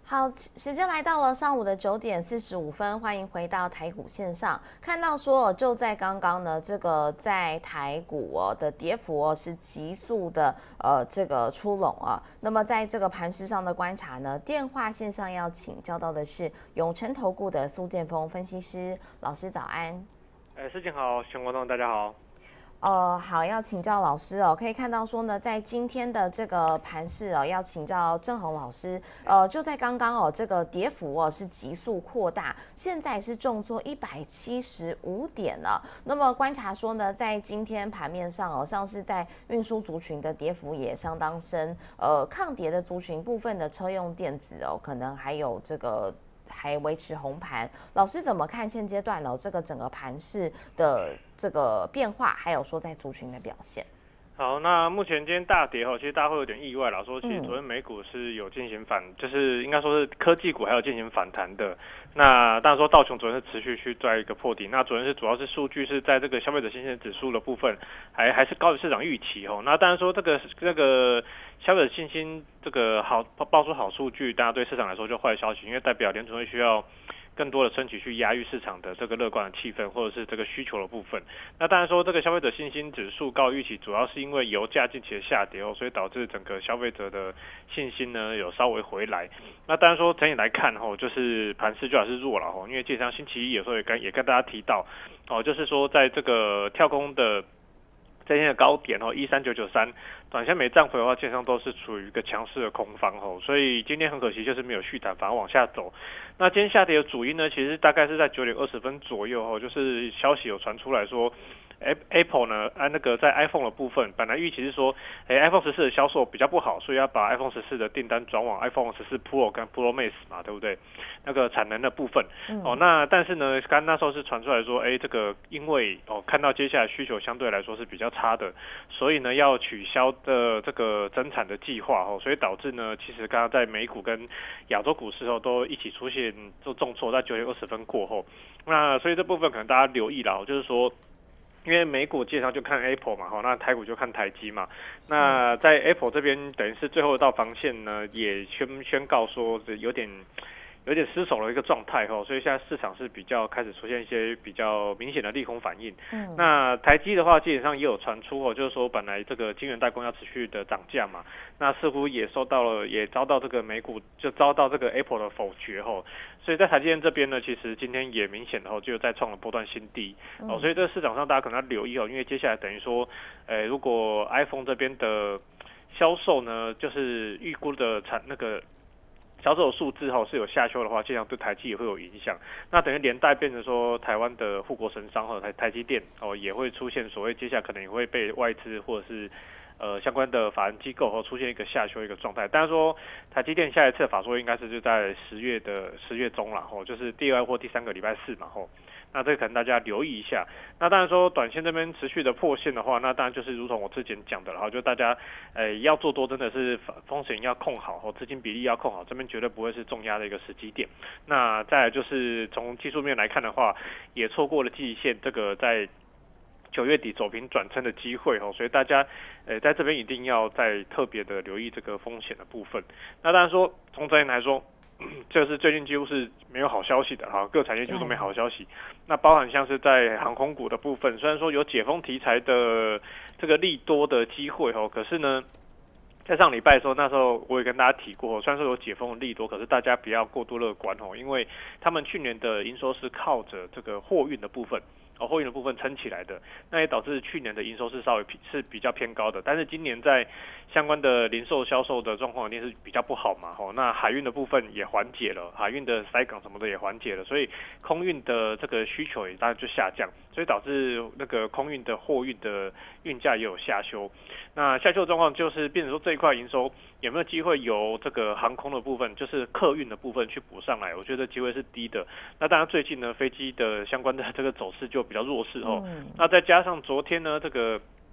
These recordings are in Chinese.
好，时间来到了上午的9点45分，欢迎回到台股线上。看到说，就在刚刚呢，这个在台股的跌幅是急速的这个出笼啊。那么在这个盘势上的观察呢，电话线上要请教到的是永诚投顾的苏建峰分析师老师，早安。 事情好，全国观众大家好。 好，要请教老师哦。可以看到说呢，在今天的这个盘势哦，要请教郑宏老师。就在刚刚哦，这个跌幅哦是急速扩大，现在是重挫175点了。那么观察说呢，在今天盘面上哦，像是在运输族群的跌幅也相当深。抗跌的族群部分的车用电子哦，可能还有这个。还维持红盘，老师怎么看现阶段呢？这个整个盘势的这个变化，还有说在族群的表现。 好，那目前今天大跌其实大家会有点意外啦，说其实昨天美股是有进行就是应该说是科技股还有进行反弹的。那当然说道琼昨天是持续去在一个破底，那昨天是主要是数据是在这个消费者信心指数的部分还是高于市场预期那当然说这个消费者信心这个爆出好数据，大家对市场来说就坏消息，因为代表联储会需要更多的升息去压抑市场的这个乐观的气氛，或者是这个需求的部分。那当然说这个消费者信心指数高于预期，主要是因为油价近期的下跌所以导致整个消费者的信心呢有稍微回来。那当然说整体来看就是盘势就还是弱了因为基本上星期一有时候也跟大家提到就是说在这个跳空的在今天的高点13993，短线没涨回的话，基本上都是处于一个强势的空方所以今天很可惜就是没有续弹，反而往下走。那今天下跌的主因呢，其实大概是在9点20分左右就是消息有传出来说，Apple 呢那个在 iPhone 的部分，本来预期是说，iPhone 14的销售比较不好，所以要把 iPhone 14的订单转往 iPhone 14 Pro 跟 Pro Max 嘛，对不对？那个产能的部分，那但是呢，刚那时候是传出来说，这个因为看到接下来需求相对来说是比较差的，所以呢要取消的这个增产的计划所以导致呢，其实刚刚在美股跟亚洲股市都一起出现做重挫，在9点20分过后，那所以这部分可能大家留意了，就是说。因为美股基本上就看 Apple 嘛，那台股就看台积嘛。那在 Apple 这边，等于是最后一道防线呢，也宣告说有点失守的一个状态所以现在市场是比较开始出现一些比较明显的利空反应。那台积的话，基本上也有传出就是说本来这个晶圆代工要持续的涨价嘛，那似乎也遭到这个美股就遭到这个 Apple 的否决所以在台积电这边呢，其实今天也明显的就再创了波段新低所以这个市场上大家可能要留意因为接下来等于说如果 iPhone 这边的销售呢，就是预估的那个销售数字是有下修的话，这样对台积也会有影响。那等于连带变成说，台湾的护国神商台积电也会出现所谓接下来可能也会被外资或者是相关的法人机构出现一个下修一个状态。当然说台积电下一次的法说应该是就在10月中啦就是第2或第3个礼拜四嘛那这个可能大家留意一下。那当然说短线这边持续的破线的话，那当然就是如同我之前讲的就大家要做多真的是风险要控好资金比例要控好，这边绝对不会是重压的一个时机点。那再来就是从技术面来看的话，也错过了季线这个在9月底走平转撑的机会所以大家在这边一定要再特别的留意这个风险的部分。那当然说从整体来说，这是最近几乎是没有好消息的各产业几乎都没好消息。那包含像是在航空股的部分，虽然说有解封题材的这个利多的机会可是呢，在上礼拜的时候，那时候我也跟大家提过，虽然说有解封的利多，可是大家不要过度乐观因为他们去年的营收是靠着这个货运的部分。货运的部分撑起来的，那也导致去年的营收是稍微是比较偏高的，但是今年在相关的零售销售的状况一定是比较不好嘛那海运的部分也缓解了，海运的塞港什么的也缓解了，所以空运的这个需求也当然就下降，所以导致那个空运的货运的运价也有下修。那下修的状况就是变成说这一块营收有没有机会由这个航空的部分，就是客运的部分去补上来，我觉得机会是低的。那当然最近呢飞机的相关的这个走势就比较弱势那再加上昨天呢这个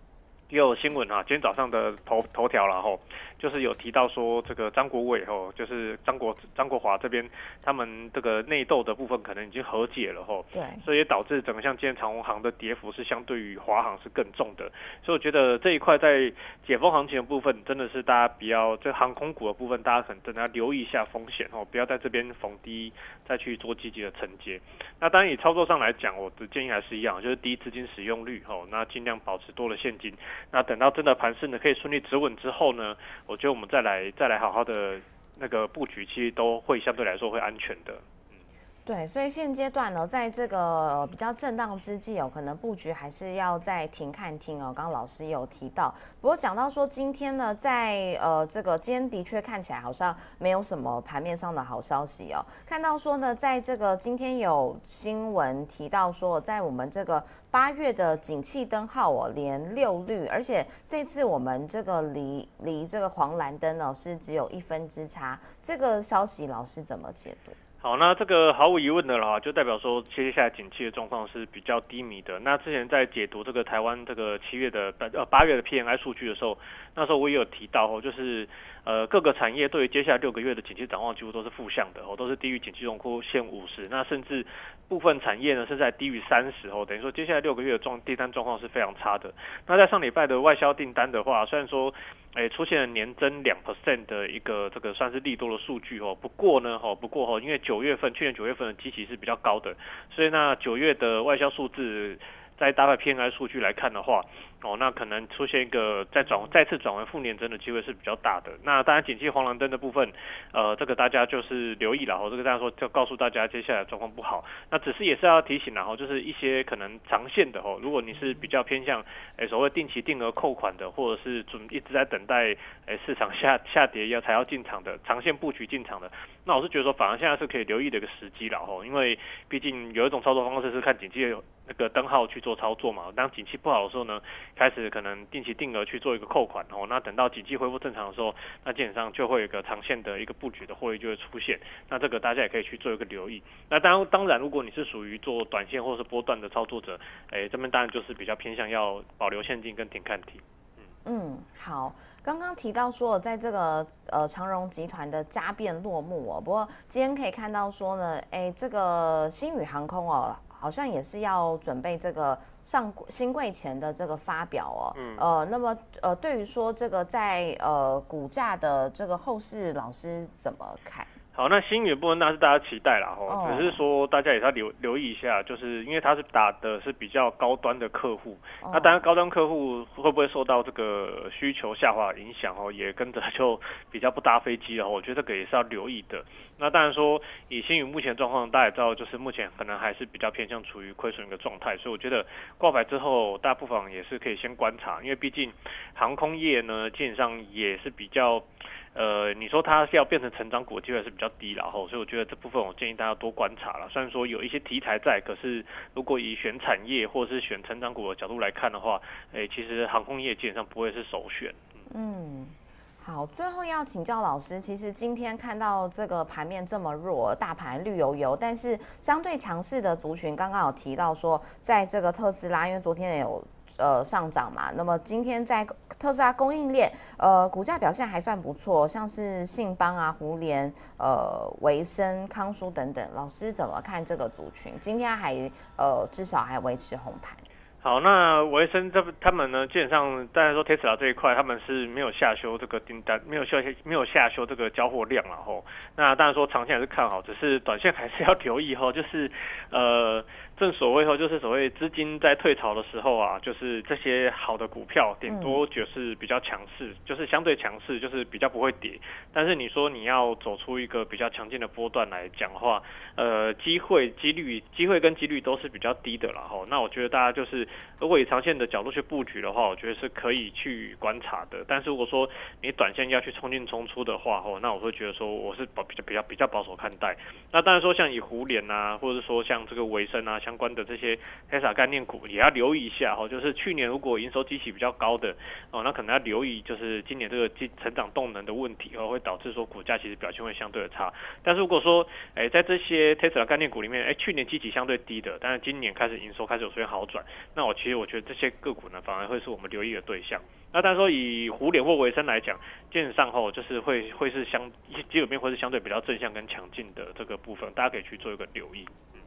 也有新闻啊，今天早上的头条了吼，就是有提到说这个张国伟吼，就是张国华这边他们这个内斗的部分可能已经和解了吼， 对， 所以也导致整个像今天长荣航的跌幅是相对于华航是更重的，所以我觉得这一块在解封行情的部分真的是大家不要这航空股的部分，大家可能真的要留意一下风险哦，不要在这边逢低再去做积极的承接。那当然以操作上来讲，我的建议还是一样，就是低资金使用率哦，那尽量保持多的现金。那等到真的盘势呢可以顺利止稳之后呢，我觉得我们再来好好的那个布局，其实都会相对来说会安全的。 对，所以现阶段呢，在这个比较震荡之际可能布局还是要再停看听哦。刚刚老师也有提到，不过讲到说今天呢，在这个今天的确看起来好像没有什么盘面上的好消息哦。看到说呢，在这个今天有新闻提到说，在我们这个8月的景气灯号连6绿，而且这次我们这个离这个黄蓝灯是只有1分之差，这个消息老师怎么解读？ 好，那这个毫无疑问的啦，就代表说接下来景气的状况是比较低迷的。那之前在解读这个台湾这个8月的 PMI 数据的时候，那时候我也有提到就是各个产业对于接下来6个月的景气展望几乎都是负向的都是低于景气荣枯线50，那甚至部分产业呢是在低于30等于说接下来6个月的订单状况是非常差的。那在上礼拜的外销订单的话，虽然说出现了年增2% 的一个这个算是利多的数据不过因为去年9月份的基期是比较高的，所以那9月的外销数字在搭配 PMI 数据来看的话，那可能出现一个再次转为负年增的机会是比较大的。那当然，景气黄蓝灯的部分，这个大家就是留意了这个大家说就告诉大家接下来状况不好。那只是也是要提醒就是一些可能长线的如果你是比较偏向所谓定期定额扣款的，或者是一直在等待市场下跌才要进场的长线布局进场的，那我是觉得说反而现在是可以留意的一个时机了因为毕竟有一种操作方式是看景气那个灯号去做操作嘛。当景气不好的时候呢，开始可能定期定额去做一个扣款那等到景气恢复正常的时候，那基本上就会有一个长线的一个布局的获利就会出现。那这个大家也可以去做一个留意。那当然，如果你是属于做短线或是波段的操作者，这边当然就是比较偏向要保留现金跟停看停。 好，刚刚提到说，在这个长荣集团的家变落幕不过今天可以看到说呢，这个星宇航空好像也是要准备这个上新柜前的这个发表那么对于说这个在股价的这个后市，老师怎么看？ 好，那星宇部分那是大家期待啦只是说大家也要留意一下，就是因为它是打的是比较高端的客户，那当然高端客户会不会受到这个需求下滑的影响也跟着就比较不搭飞机了我觉得这个也是要留意的。那当然说以星宇目前的状况，大家也知道就是目前可能还是比较偏向处于亏损的状态，所以我觉得挂牌之后大家不妨也是可以先观察，因为毕竟航空业呢基本上也是比较你说它要变成成长股的机会是比较低啦所以我觉得这部分我建议大家多观察啦。虽然说有一些题材在，可是如果以选产业或是选成长股的角度来看的话，其实航空业基本上不会是首选。 好，最后要请教老师，其实今天看到这个盘面这么弱，大盘绿油油，但是相对强势的族群，刚刚有提到说，在这个特斯拉，因为昨天也有上涨嘛，那么今天在特斯拉供应链股价表现还算不错，像是信邦啊、胡联、维生、康舒等等，老师怎么看这个族群？今天还至少还维持红盘。 好，那维生他们呢，基本上当然说 Tesla 这一块他们是没有下修这个订单，没有下修这个交货量啦那当然说长线还是看好，只是短线还是要留意就是正所谓就是所谓资金在退潮的时候就是这些好的股票顶多就是比较强势，就是相对强势，就是比较不会跌。但是你说你要走出一个比较强劲的波段来讲的话，机会跟几率都是比较低的啦那我觉得大家就是如果以长线的角度去布局的话，我觉得是可以去观察的。但是如果说你短线要去冲进冲出的话那我会觉得说我是比较保守看待。那当然说像以胡联或者说像这个维生相关的这些 Tesla 概念股也要留意一下就是去年如果营收基期比较高的那可能要留意，就是今年这个成长动能的问题会导致说股价其实表现会相对的差。但是如果说在这些 Tesla 概念股里面，去年基期相对低的，但是今年开始营收开始有出现好转，那我觉得这些个股呢反而会是我们留意的对象。那但是说以胡联或维生来讲，基本上就是会是基本面会是相对比较正向跟强劲的这个部分，大家可以去做一个留意。